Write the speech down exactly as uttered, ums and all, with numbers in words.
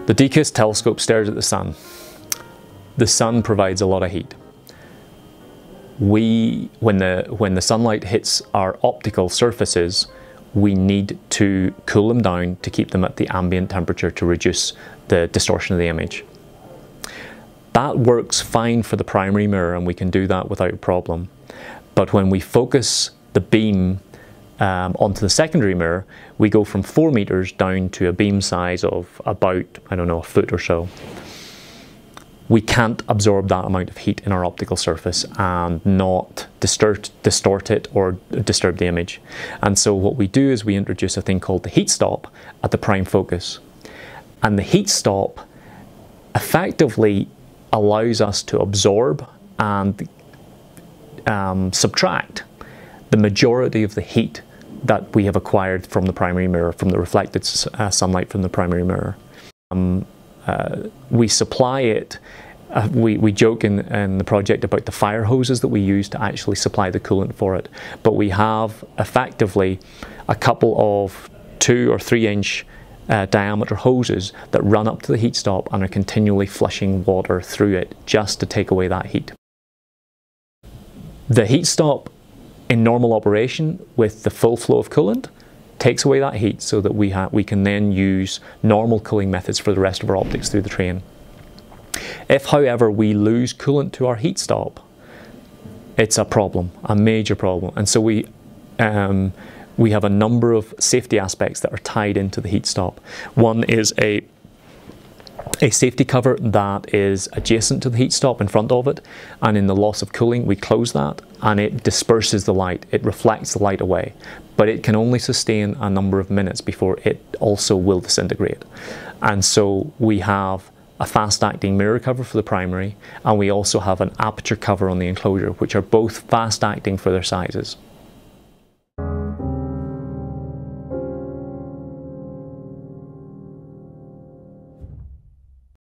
The D K I S T telescope stares at the sun. The sun provides a lot of heat. We, when the, when the sunlight hits our optical surfaces, we need to cool them down to keep them at the ambient temperature to reduce the distortion of the image. That works fine for the primary mirror, and we can do that without a problem. But when we focus the beam um, onto the secondary mirror, we go from four meters down to a beam size of about, I don't know, a foot or so. We can't absorb that amount of heat in our optical surface and not distort, distort it or disturb the image. And so what we do is we introduce a thing called the heat stop at the prime focus. And the heat stop effectively allows us to absorb and um, subtract the majority of the heat that we have acquired from the primary mirror, from the reflected uh, sunlight from the primary mirror. Um, uh, we supply it, uh, we, we joke in, in the project about the fire hoses that we use to actually supply the coolant for it, but we have effectively a couple of two or three inch uh, diameter hoses that run up to the heat stop and are continually flushing water through it just to take away that heat. The heat stop in normal operation with the full flow of coolant takes away that heat so that we, we can then use normal cooling methods for the rest of our optics through the train. If, however, we lose coolant to our heat stop, it's a problem, a major problem. And so we, um, we have a number of safety aspects that are tied into the heat stop. One is a a safety cover that is adjacent to the heat stop in front of it, and in the loss of cooling we close that and it disperses the light, it reflects the light away, but it can only sustain a number of minutes before it also will disintegrate. And so we have a fast acting mirror cover for the primary, and we also have an aperture cover on the enclosure, which are both fast acting for their sizes.